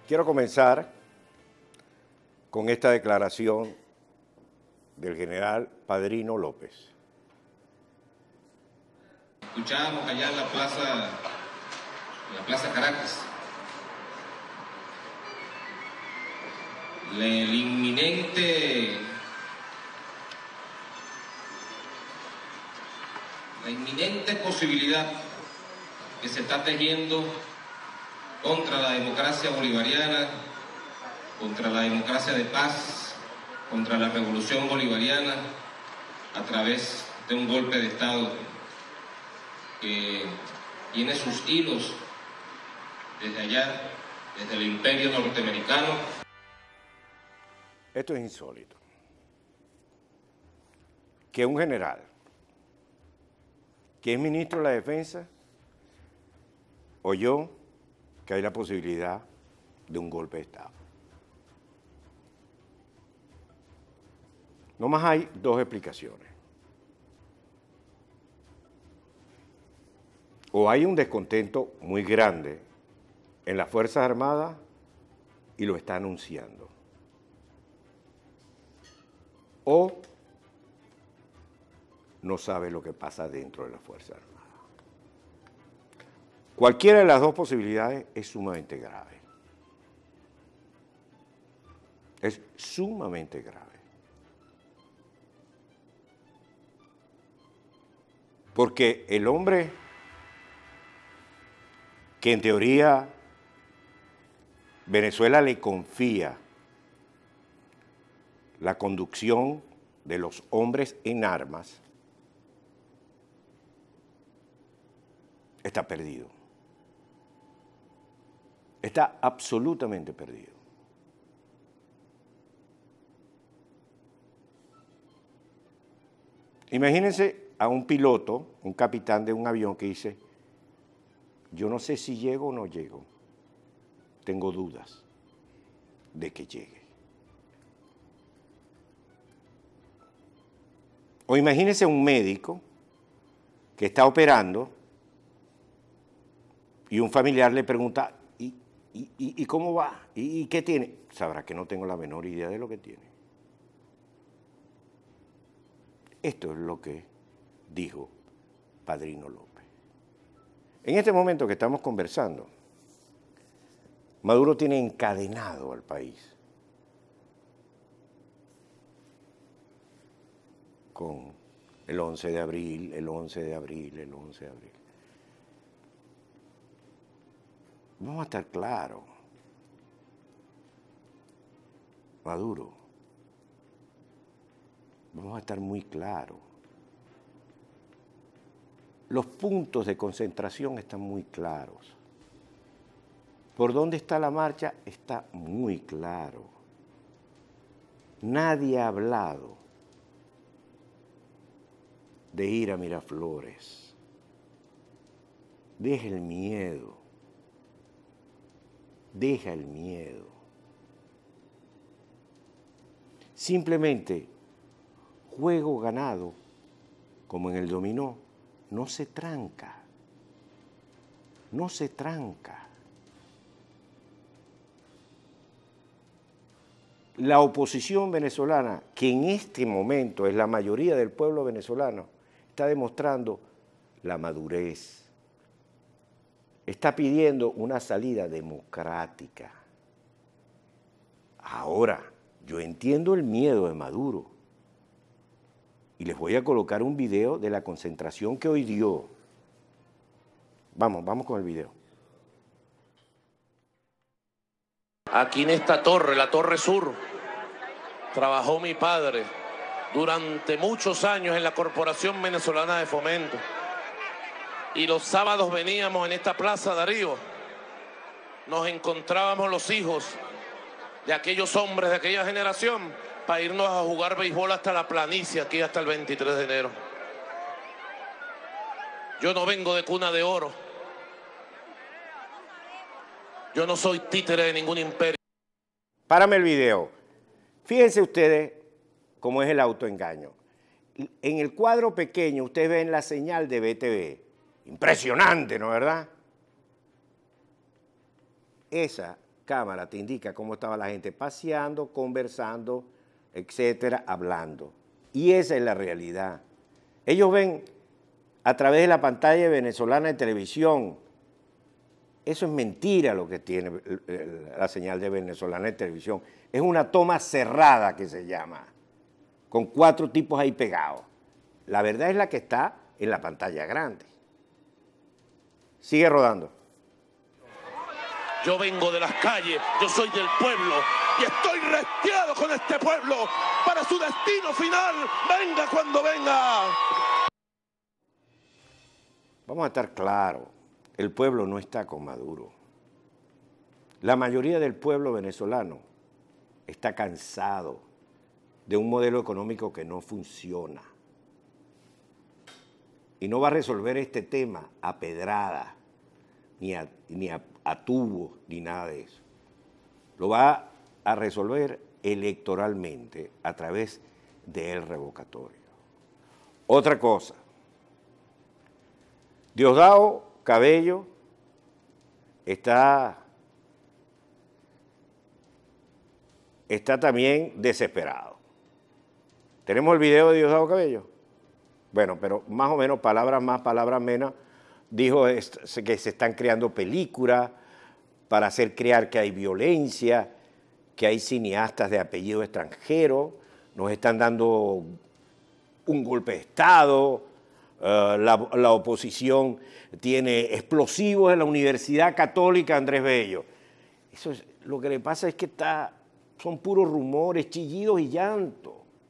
Quiero comenzar con esta declaración del general Padrino López. Escuchábamos allá en la Plaza Caracas, la inminente posibilidad que se está tejiendo contra la democracia bolivariana, contra la democracia de paz, contra la revolución bolivariana, a través de un golpe de Estado que tiene sus hilos desde allá, desde el imperio norteamericano. Esto es insólito. Que un general, que es ministro de la Defensa, oyó que hay la posibilidad de un golpe de Estado. Nomás hay dos explicaciones. O hay un descontento muy grande en las Fuerzas Armadas y lo está anunciando. O no sabe lo que pasa dentro de las Fuerzas Armadas. Cualquiera de las dos posibilidades es sumamente grave. Es sumamente grave. Porque el hombre que en teoría Venezuela le confía la conducción de los hombres en armas, está perdido. Está absolutamente perdido. Imagínense a un piloto, un capitán de un avión que dice, yo no sé si llego o no llego, tengo dudas de que llegue. O imagínense un médico que está operando y un familiar le pregunta, ¿y cómo va? ¿Y qué tiene? Sabrá que no tengo la menor idea de lo que tiene. Esto es lo que dijo Padrino López. En este momento que estamos conversando, Maduro tiene encadenado al país con el 11 de abril, el 11 de abril, el 11 de abril. Vamos a estar claros. Maduro, vamos a estar muy claros. Los puntos de concentración están muy claros. Por dónde está la marcha está muy claro. Nadie ha hablado de ir a Miraflores. Deja el miedo. Deja el miedo. Simplemente, juego ganado, como en el dominó, no se tranca. No se tranca. La oposición venezolana, que en este momento es la mayoría del pueblo venezolano, está demostrando la madurez. Está pidiendo una salida democrática. Ahora, yo entiendo el miedo de Maduro. Y les voy a colocar un video de la concentración que hoy dio. Vamos con el video. Aquí en esta torre, la Torre Sur, trabajó mi padre durante muchos años en la Corporación Venezolana de Fomento. Y los sábados veníamos en esta plaza, Darío, nos encontrábamos los hijos de aquellos hombres de aquella generación para irnos a jugar béisbol hasta la planicie, aquí hasta el 23 de enero. Yo no vengo de cuna de oro. Yo no soy títere de ningún imperio. Párame el video. Fíjense ustedes cómo es el autoengaño. En el cuadro pequeño ustedes ven la señal de BTV. Impresionante, ¿no es verdad? Esa cámara te indica cómo estaba la gente paseando, conversando, etcétera, hablando. Y esa es la realidad. Ellos ven a través de la pantalla venezolana de televisión. Eso es mentira lo que tiene la señal de venezolana de televisión. Es una toma cerrada que se llama, con 4 tipos ahí pegados. La verdad es la que está en la pantalla grande. Sigue rodando. Yo vengo de las calles, yo soy del pueblo y estoy restiado con este pueblo para su destino final, venga cuando venga. Vamos a estar claros, el pueblo no está con Maduro. La mayoría del pueblo venezolano está cansado de un modelo económico que no funciona. Y no va a resolver este tema a pedrada, ni a tubo, ni nada de eso. Lo va a resolver electoralmente a través del revocatorio. Otra cosa, Diosdado Cabello está también desesperado. ¿Tenemos el video de Diosdado Cabello? Bueno, pero más o menos, palabras más, palabras menos, dijo que se están creando películas para hacer creer que hay violencia, que hay cineastas de apellido extranjero, nos están dando un golpe de Estado, la oposición tiene explosivos en la Universidad Católica Andrés Bello. Eso es, lo que le pasa es que son puros rumores, chillidos y llanto.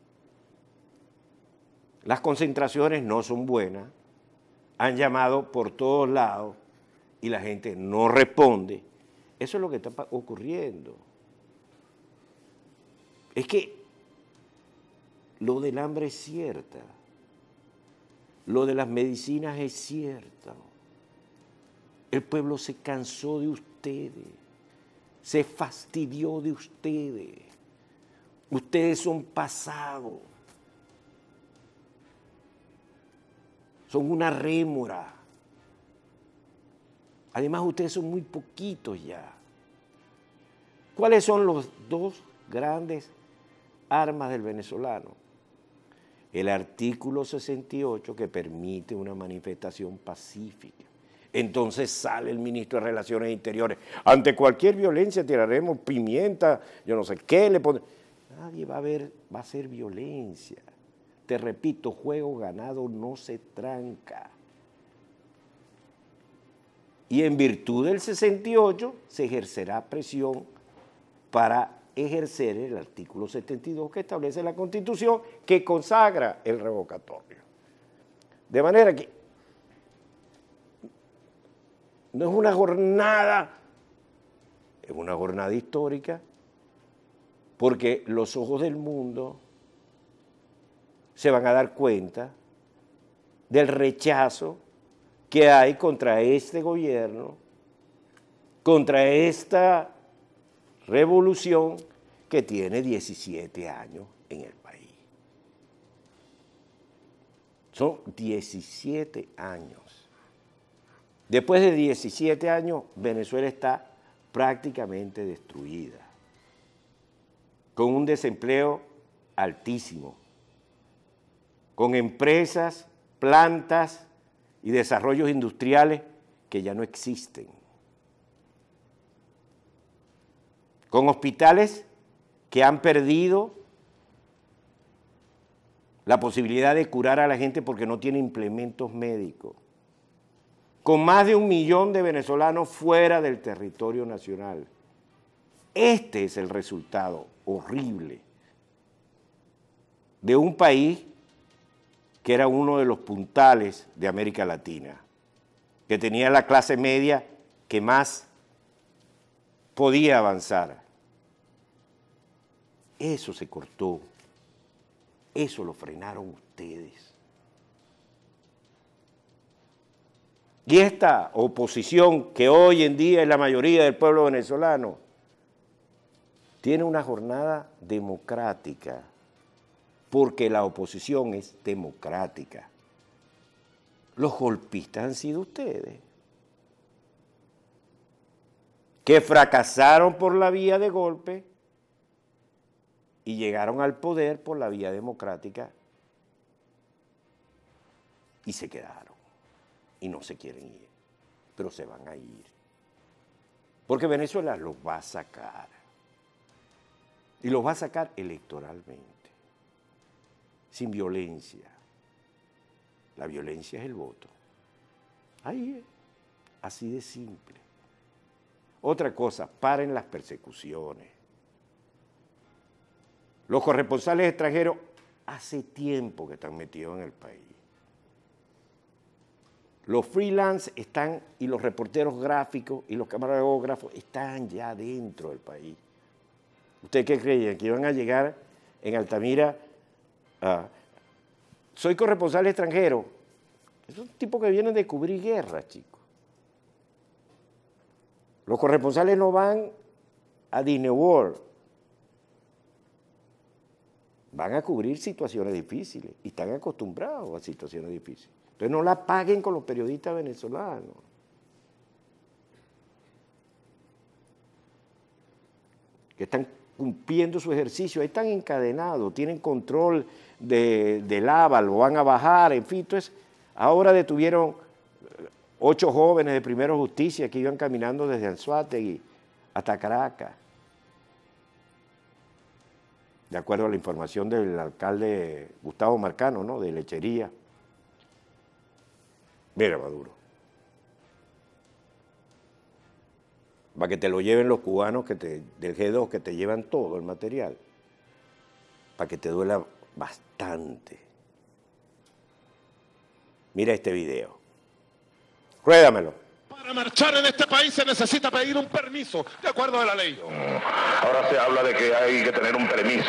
Las concentraciones no son buenas, han llamado por todos lados y la gente no responde. Eso es lo que está ocurriendo. Es que lo del hambre es cierta, lo de las medicinas es cierto. El pueblo se cansó de ustedes, se fastidió de ustedes. Ustedes son pasado. Son una rémora. Además, ustedes son muy poquitos ya. ¿Cuáles son los 2 grandes armas del venezolano? El artículo 68 que permite una manifestación pacífica. Entonces sale el ministro de Relaciones Interiores. Ante cualquier violencia tiraremos pimienta, yo no sé qué le pondremos. Nadie va a hacer violencia. Te repito, juego ganado no se tranca. Y en virtud del 68 se ejercerá presión para ejercer el artículo 72 que establece la Constitución, que consagra el revocatorio. De manera que no es una jornada, es una jornada histórica, porque los ojos del mundo se van a dar cuenta del rechazo que hay contra este gobierno, contra esta revolución que tiene 17 años en el país. Son 17 años. Después de 17 años, Venezuela está prácticamente destruida, con un desempleo altísimo, con empresas, plantas y desarrollos industriales que ya no existen, con hospitales que han perdido la posibilidad de curar a la gente porque no tienen implementos médicos, con más de 1 millón de venezolanos fuera del territorio nacional. Este es el resultado horrible de un país que era uno de los puntales de América Latina, que tenía la clase media que más podía avanzar. Eso se cortó, eso lo frenaron ustedes. Y esta oposición, que hoy en día es la mayoría del pueblo venezolano, tiene una jornada democrática, porque la oposición es democrática. Los golpistas han sido ustedes. que fracasaron por la vía de golpe y llegaron al poder por la vía democrática y se quedaron y no se quieren ir, pero se van a ir. Porque Venezuela los va a sacar y los va a sacar electoralmente, sin violencia. La violencia es el voto. Ahí es, así de simple. Otra cosa, paren las persecuciones. Los corresponsales extranjeros hace tiempo que están metidos en el país. Los freelance están, y los reporteros gráficos y los camarógrafos están ya dentro del país. ¿Ustedes qué creían? ¿Que iban a llegar en Altamira? Soy corresponsal extranjero. Es un tipo que viene de cubrir guerras, chicos. Los corresponsales no van a Disney World. Van a cubrir situaciones difíciles y están acostumbrados a situaciones difíciles. Entonces no la paguen con los periodistas venezolanos. Que están cumpliendo su ejercicio, ahí están encadenados, tienen control del AVA, lo van a bajar, en fin. Entonces, ahora detuvieron 8 jóvenes de Primero Justicia que iban caminando desde Anzoátegui hasta Caracas. De acuerdo a la información del alcalde Gustavo Marcano, ¿no?, de Lechería. Mira, Maduro. Para que te lo lleven los cubanos del G2, que te llevan todo el material. Para que te duela bastante. Mira este video. Ruédamelo. Para marchar en este país se necesita pedir un permiso, de acuerdo a la ley. Ahora se habla de que hay que tener un permiso.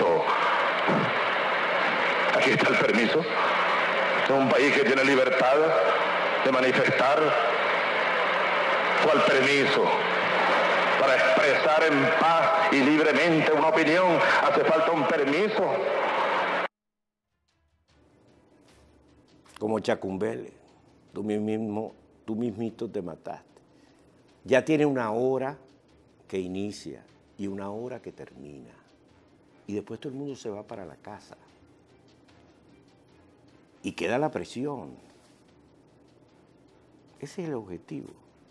Aquí está el permiso. Es un país que tiene libertad de manifestar. ¿Cuál permiso? Para expresar en paz y libremente una opinión hace falta un permiso. Como Chacumbele, tú mismito te mataste. Ya tiene una hora que inicia y una hora que termina. Y después todo el mundo se va para la casa. Y queda la presión. Ese es el objetivo.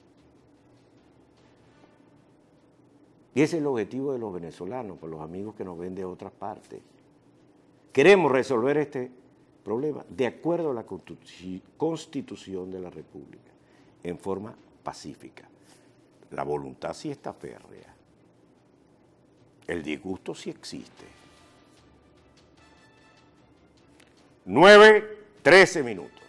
Y ese es el objetivo de los venezolanos, por los amigos que nos ven de otras partes. Queremos resolver este problema de acuerdo a la Constitución de la República, en forma pacífica. La voluntad sí está férrea. El disgusto sí existe. 9:13 minutos.